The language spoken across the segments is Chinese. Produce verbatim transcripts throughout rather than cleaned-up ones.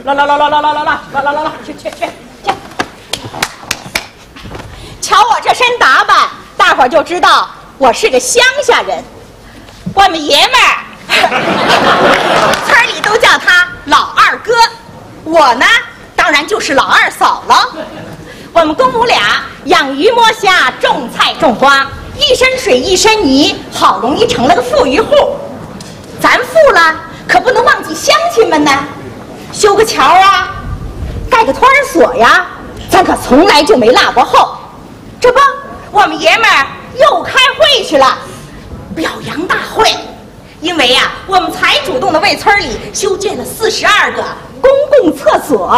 来来来来来来来来来来来来，去去去去！瞧我这身打扮，大伙儿就知道我是个乡下人。我们爷们儿，村里都叫他老二哥，我呢，当然就是老二嫂了。我们公母俩养鱼摸虾，种菜种花，一身水一身泥，好容易成了个富裕户。咱富了，可不能忘记乡亲们呢。修个桥啊，盖个托儿所呀，咱可从来就没落过后。这不，我们爷们儿又开会去了，表扬大会。因为呀、啊，我们才主动的为村里修建了四十二个公共厕所，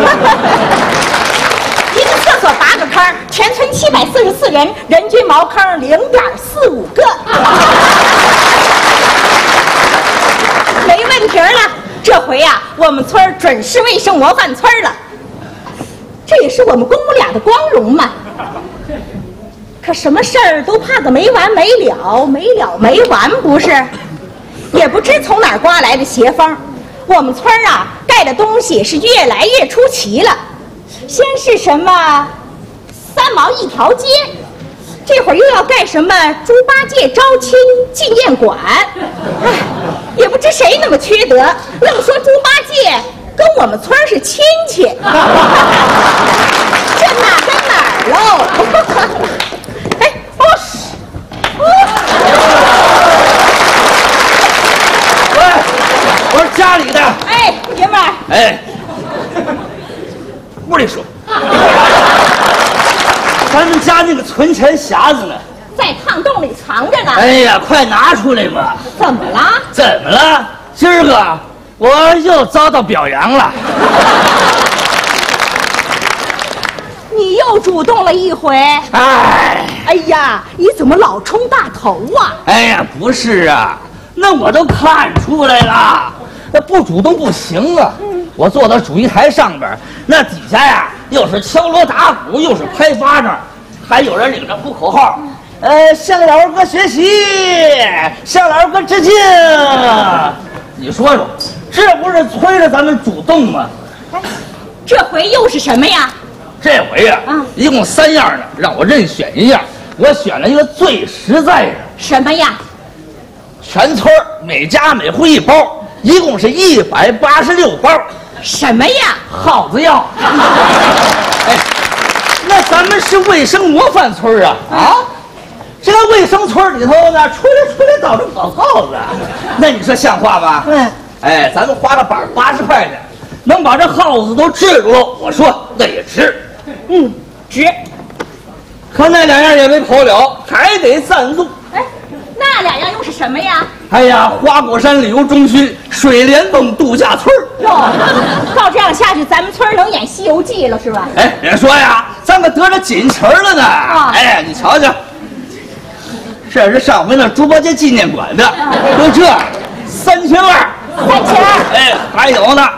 一个厕所八个坑，全村七百四十四人，人均茅坑零点四五个，没问题了。这回呀、啊，我们村准是卫生模范村了，这也是我们公母俩的光荣嘛。可什么事儿都怕个没完没了，没了没完，不是？也不知从哪儿刮来的邪风，我们村啊盖的东西是越来越出奇了。先是什么三毛一条街，这会儿又要盖什么猪八戒招亲纪念馆，哎，也不知谁那么缺德，愣说猪八戒跟我们村是亲戚，这哪跟哪儿喽？哎，哦， 喂，我是家里的。 哎，爷们儿。 哎，屋里说，咱们家那个存钱匣子呢？ 在炕洞里藏着呢。 哎呀，快拿出来吧！ 怎么了？ 怎么了？今儿个我又遭到表扬了。 你又主动了一回。 哎， 哎呀，你怎么老冲大头啊？ 哎呀，不是啊，那我都看出来了，那不主动不行啊。嗯、我坐到主席台上边，那底下呀，又是敲锣打鼓，又是拍巴掌，还有人领着呼口号。呃，向老二哥学习，向老二哥致敬。你说说，这不是催着咱们主动吗？ 哎，这回又是什么呀？ 这回呀、啊， 嗯， 一共三样呢，让我任选一样。我选了一个最实在的。 什么呀？ 全村每家每户一包，一共是一百八十六包。 什么呀？ 耗子药。哎，那咱们是卫生模范村啊啊！这个卫生村里头呢，出来出来到处跑耗子，那你说像话吗？ 嗯。 哎，咱们花了板八十块钱，能把这耗子都治住了，我说那也值。 嗯，值。 可那两样也没跑了，还得赞助。 哎，那两样又是什么呀？ 哎呀，花果山旅游中心、水帘洞度假村。 哟，照这样下去，咱们村能演《西游记》了是吧？ 哎，别说呀，咱可得着锦旗了呢。啊、哎，你瞧瞧，这是上回那猪八戒纪念馆的，就这三千二。 三千二。 哎，还有呢，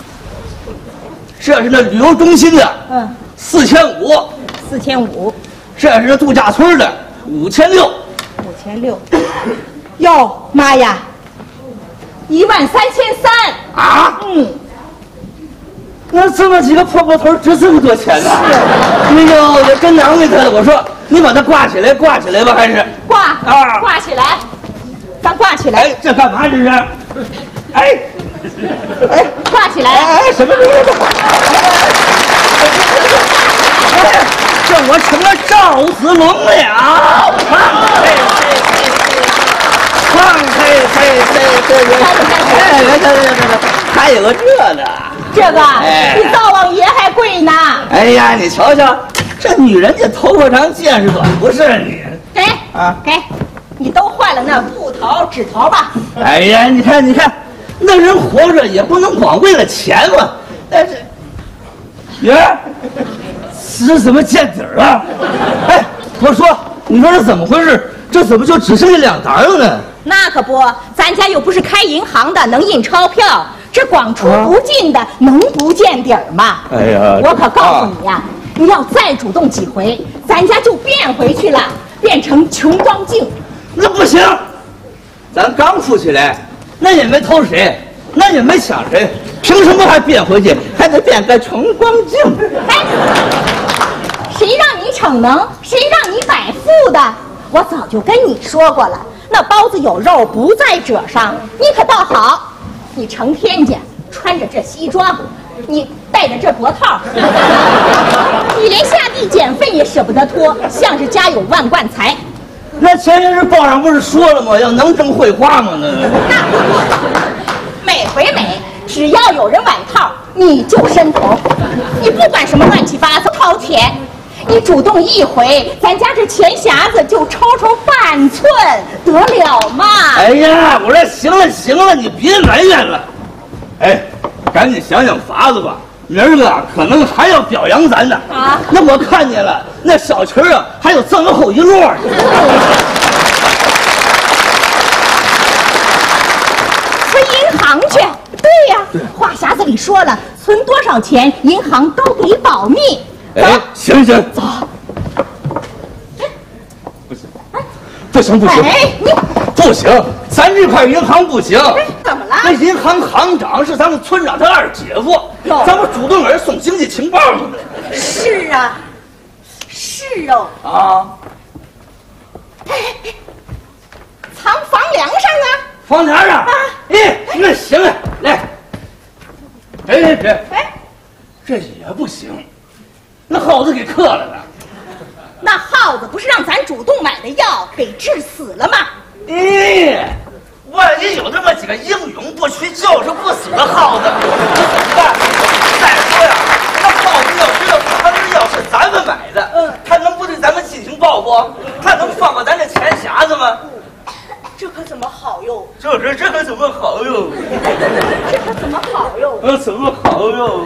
这是那旅游中心的， 嗯， 四千五。 四千五。 这是那度假村的，五千六。 五千六。哟妈呀，一万三千三啊！ 嗯， 那这么几个破破头值这么多钱呢？哎呦，我真难为他了。我说你把它挂起来，挂起来吧，还是挂啊？ 挂起来，咱挂起来。 哎，这干嘛这是？哎， 哎，挂起来。 哎，什么东西？哎，这我成了赵子龙了呀！嘿嘿嘿嘿嘿嘿！哎，别别别别别！还有个这呢。 这个、哎、比灶王爷还贵呢！ 哎呀，你瞧瞧，这女人家头发长见识短，不是你？ 给啊，给，你都换了那布头、纸头吧。 哎呀，你看，你看，那人活着也不能光为了钱嘛。但是，爷，这怎么见底儿啊？哎，我说，你说这怎么回事？这怎么就只剩下两沓了呢？ 那可不，咱家又不是开银行的，能印钞票。这光出不进的，啊、能不见底儿吗？ 哎呀， 我可告诉你呀、啊，你要再主动几回，咱家就变回去了，变成穷光镜。 那不行，咱刚富起来，那也没偷谁，那也没抢谁， 凭什么还变回去？还得变个重光镜？ 哎，谁让你逞能？谁让你摆富的？我早就跟你说过了，那包子有肉不在褶上。你可倒好，你成天家穿着这西装，你戴着这脖套，你连下地捡粪也舍不得脱，像是家有万贯财。 那前些日报上不是说了吗？要能挣会花吗？那那每回每只要有人崴套，你就伸头，你不管什么乱七八糟掏钱，你主动一回，咱家这钱匣子就抽抽半寸，得了嘛？ 哎呀，我说行了行了，你别埋怨了。哎，赶紧想想法子吧。明儿个可能还要表扬咱呢啊！ 那我看见了，那小旗儿啊，还有这么厚一摞呢。 存银行去。对呀、啊，话匣子里说了，存多少钱，银行都给保密。 哎，行行， 走。 不行，不行不行， 哎，你不行，咱这块银行不行。 怎么了？ 那银行行长是咱们村长他二姐夫，咱们主动给人送经济情报去了。 是啊，是哦。 啊， 哎，藏房梁上啊。 房梁上啊？哎，那行啊，来。哎哎哎， 哎， 这也不行，那耗子给克了呢。 那耗子不是让咱主动买的药给治死了吗？ 哎，万一有这么几个英勇不屈、就是不死的耗子，怎么办？再说呀，那耗子要知道他这药是咱们买的，嗯，他能不对咱们进行报复？他能放过咱这钱匣子吗？ 这可怎么好哟？ 就是这可怎么好哟？ 这可怎么好哟？ 呃，怎么好哟？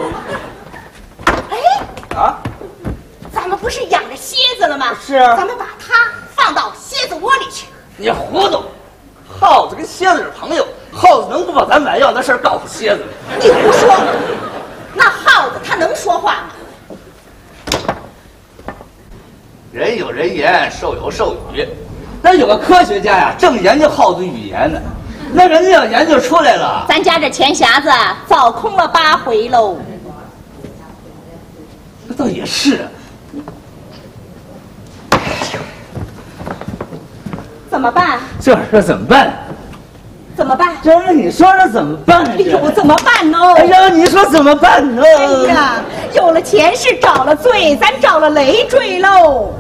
哎， 啊？ 咱们不是养着蝎子了吗？ 是啊。 咱们把它放到蝎子窝里去。 你糊涂！耗子跟蝎子是朋友，耗子能不把咱买药的事告诉蝎子？ 你胡说！那耗子它能说话吗？ 人有人言，兽有兽语。那有个科学家呀，正研究耗子语言呢。那人家要研究出来了， 咱家这钱匣子早空了八回喽。 那倒也是。 怎么办？ 这事怎么办？ 怎么办？ 这是你说这怎么办呢？ 哎呦，怎么办呢？ 哎呀，你说怎么办呢？ 哎呀，有了钱是找了罪，咱找了累赘喽。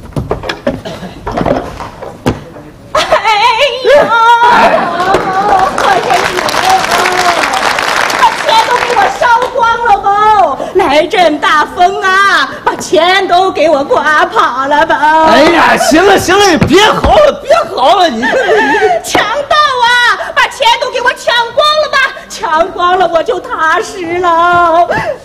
哎呀，可是你，把钱都给我烧光了吧！来阵大风啊，把钱都给我刮跑了吧！ 哎呀，行了行了，你别嚎了，别嚎了，你强盗啊，把钱都给我抢光了吧！抢光了我就踏实了。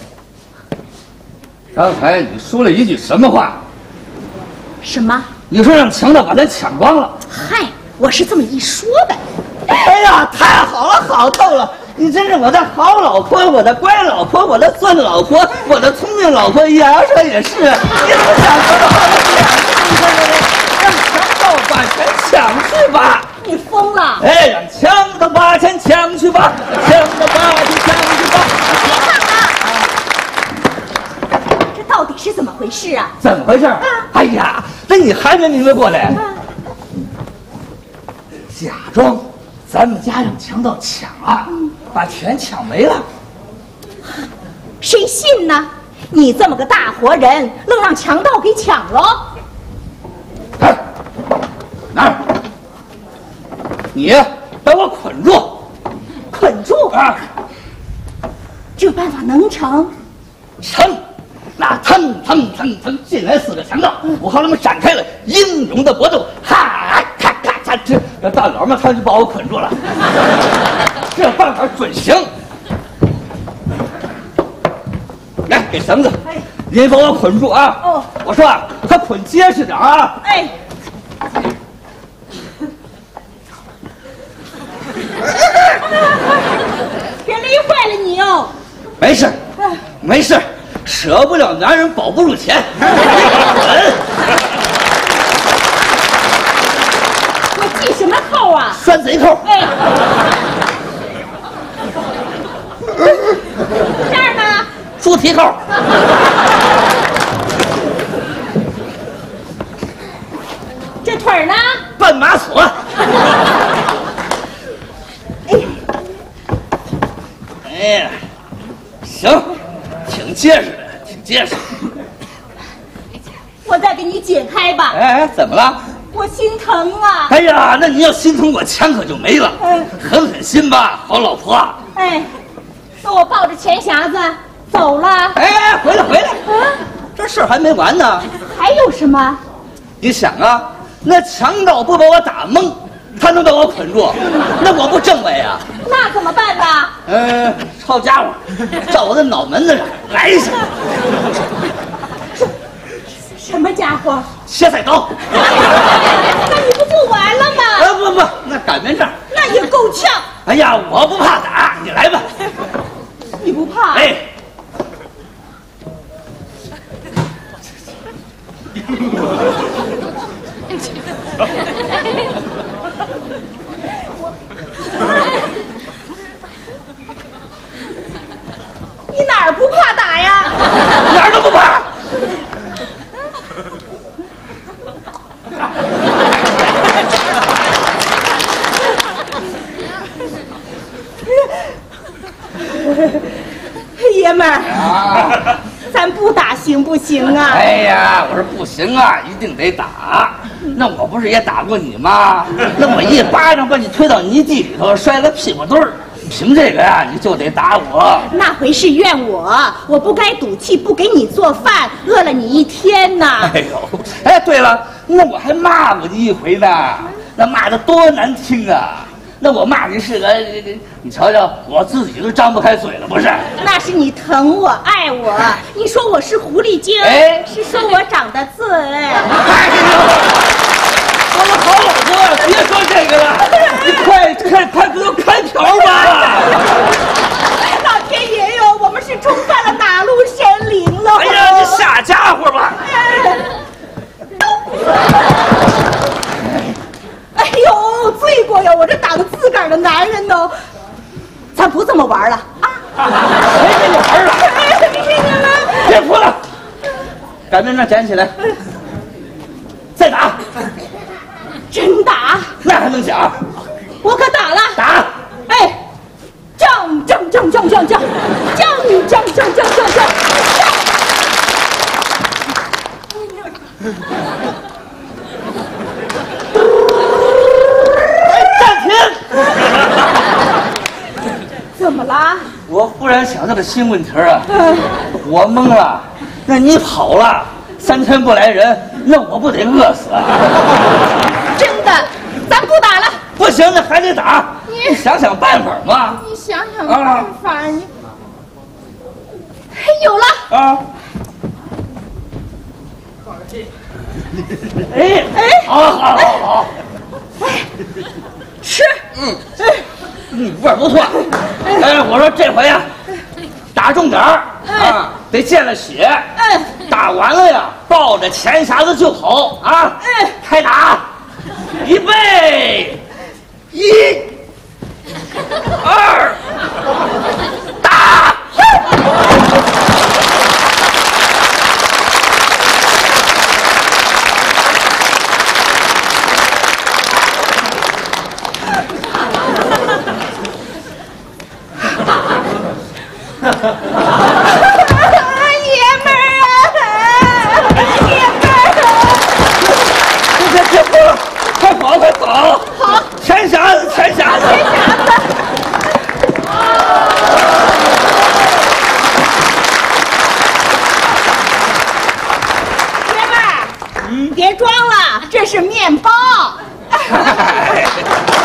刚才你说了一句什么话？ 什么？ 你说让强盗把咱抢光了？ 嗨，我是这么一说的。 哎呀，太好了，好透了！你真是我的好老婆，我的乖老婆，我的孙老婆，我的聪明老婆。要说也是，你不想说的话，让强盗把钱抢去吧！ 你疯了！ 哎，让强盗把钱抢去吧！强盗把钱抢去吧！ 别看啊！这到底是怎么回事啊？ 怎么回事？哎呀，那你还没明白过来？假装咱们家让强盗抢了，把钱抢没了。 谁信呢？你这么个大活人，愣让强盗给抢了？ 哪儿？哪儿？你把我捆住！ 捆住啊！ 这办法能成？ 成！那腾腾腾腾进来四个强盗，我和他们展开了英勇的搏斗，哈咔咔嚓！这大佬们他就把我捆住了。这办法准行。来，给绳子，您把我捆住啊！ 哦， 我说啊，他捆结实点啊！ 哎，别勒坏了你哦！ 没事，没事，舍不了男人保不住钱。 我系什么扣啊？ 拴贼扣。 哎。 皮扣。 这腿儿呢？ 绊马索。哎呀，行，挺结实的，挺结实。 我再给你解开吧。 哎，怎么了？ 我心疼啊！ 哎呀，那你要心疼我，钱可就没了。 嗯， 狠狠心吧，好老婆。 哎，那我抱着钱匣子走了。 哎哎，回来回来， 嗯， 这事儿还没完呢。 还有什么？ 你想啊，那强盗不把我打懵，他能把我捆住，那我不政委啊？ 那怎么办呢？ 嗯、呃，抄家伙，照我的脑门子上来一下。 什么家伙？ 切菜刀。 那你不就完了吗？ 啊不不，那擀面杖。 那也够呛。 哎呀，我不怕打，你来吧。 你不怕？ 哎。 你哪儿不怕打呀？ 哪儿都不怕。 爷们儿，啊、咱不打行不行啊？ 哎呀，我说不行啊，一定得打。那我不是也打过你吗？那我一巴掌把你推到泥地里头，摔了屁股墩儿。凭这个呀，你就得打我。 那回是怨我，我不该赌气不给你做饭，饿了你一天呢。 哎呦，哎，对了，那我还骂过你一回呢，那骂的多难听啊！那我骂你是个，你瞧瞧，我自己都张不开嘴了，不是？ 那是你疼我爱我，你说我是狐狸精， 哎， 是说我长得俊。哎呦，我的好老婆，别说这个了，你快快快给我开瓢吧！ 老天爷哟，我们是冲犯了哪路神灵了？ 哎呀，你下家伙吧！ 哎呦，罪过呀！我这打了自个儿的男人呢，咱不这么玩了啊！ 谁跟你玩了？别哭了，擀面杖捡起来，再打。 真打？ 那还能讲？ 我可打了。 打！ 哎，正正正正正正正正正正正正正。怎么了？ 我忽然想到个新问题啊！我懵了，那你跑了，三天不来人，那我不得饿死啊？ 真的，咱不打了。 不行，那还得打。你想想办法嘛。 你想想办法，啊、你有了啊！哎哎，好好好好， 哎，吃， 嗯，哎，嗯，味儿不错。哎，我说这回呀，打重点儿啊，得见了血。 嗯， 打完了呀，抱着钱匣子就跑啊！ 嗯， 开打，预备，一、二，打！ 爷们儿啊，爷们儿！ 别别别哭了，快跑快跑！ 好， 钱匣子，钱匣子， 钱匣子。爷们儿，嗯，别装了，这是面包。